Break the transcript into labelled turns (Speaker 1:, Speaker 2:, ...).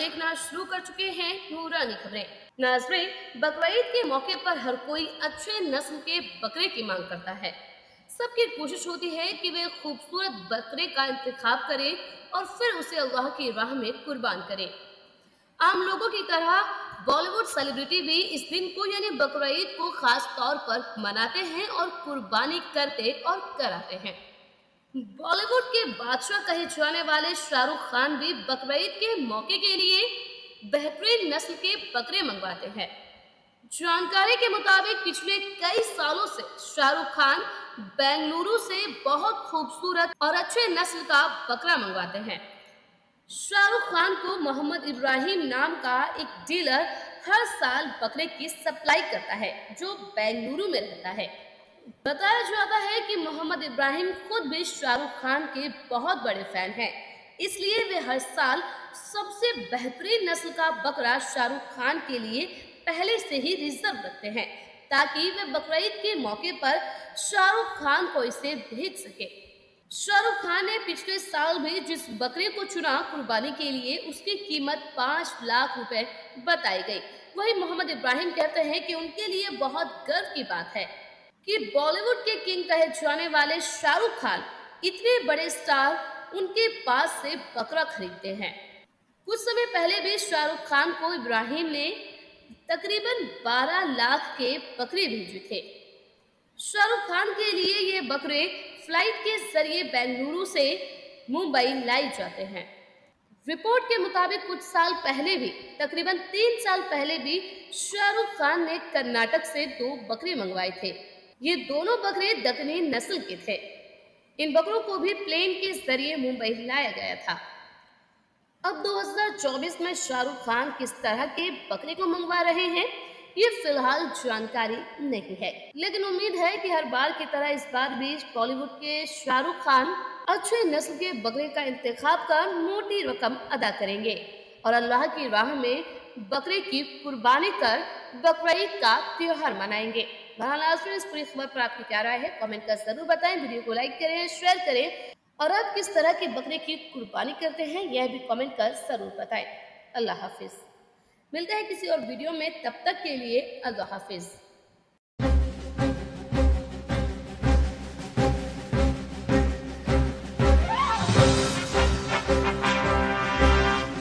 Speaker 1: देखना शुरू कर चुके हैं नूरानी खबरें। नाज़रीन, बकरीद के मौके पर हर कोई अच्छे नस्ल के बकरे की मांग करता है। सबकी कोशिश होती है कि वे खूबसूरत बकरे का इंतखाब करें और फिर उसे अल्लाह की राह में कुर्बान करें। आम लोगों की तरह बॉलीवुड सेलिब्रिटी भी इस दिन को यानी बकरीद को खास तौर पर मनाते हैं और कुर्बानी करते और कराते हैं। बॉलीवुड के बादशाह कहे जाने वाले शाहरुख खान भी बकरीद के मौके के लिए बेहतरीन नस्ल के बकरे मंगवाते हैं। जानकारी के मुताबिक पिछले कई सालों से शाहरुख खान बेंगलुरु से बहुत खूबसूरत और अच्छे नस्ल का बकरा मंगवाते हैं। शाहरुख खान को मोहम्मद इब्राहिम नाम का एक डीलर हर साल बकरे की सप्लाई करता है, जो बेंगलुरु में रहता है। बताया जाता है कि मोहम्मद इब्राहिम खुद भी शाहरुख खान के बहुत बड़े फैन हैं, इसलिए वे हर साल सबसे बेहतरीन नस्ल का बकरा शाहरुख खान के लिए पहले से ही रिजर्व रखते हैं, ताकि वे बकरीद के मौके पर शाहरुख खान को इसे भेज सके। शाहरुख खान ने पिछले साल भी जिस बकरे को चुना कुर्बानी के लिए, उसकी कीमत 5 लाख रुपए बताई गई। वहीं मोहम्मद इब्राहिम कहते हैं कि उनके लिए बहुत गर्व की बात है कि बॉलीवुड के किंग कहे जाने वाले शाहरुख खान इतने बड़े स्टार उनके पास से बकरा खरीदते हैं। कुछ समय पहले भी शाहरुख खान को इब्राहिम ने तकरीबन 12 लाख के बकरे भेजे थे। शाहरुख खान के लिए ये बकरे फ्लाइट के जरिए बेंगलुरु से मुंबई लाए जाते हैं। रिपोर्ट के मुताबिक कुछ साल पहले भी, तकरीबन 3 साल पहले भी शाहरुख खान ने कर्नाटक से 2 बकरे मंगवाए थे। ये दोनों बकरे दक्कनी नस्ल के थे। इन बकरों को भी प्लेन के जरिए मुंबई लाया गया था। अब 2024 में शाहरुख खान किस तरह के बकरे को मंगवा रहे हैं, ये फिलहाल जानकारी नहीं है, लेकिन उम्मीद है कि हर बार की तरह इस बार भी बॉलीवुड के शाहरुख खान अच्छे नस्ल के बकरे का इंतखाब कर मोटी रकम अदा करेंगे और अल्लाह की राह में बकरे की कुर्बानी कर बकरीद का त्योहार मनाएंगे। बहरहाल इस पूरी खबर पर आपकी क्या राय है, कमेंट कर जरूर बताएं। वीडियो को लाइक करें, शेयर करें और आप किस तरह के बकरे की कुर्बानी करते हैं यह भी कमेंट कर जरूर बताएं। अल्लाह हाफिज। मिलते हैं किसी और वीडियो में, तब तक के लिए अल्लाह हाफिज।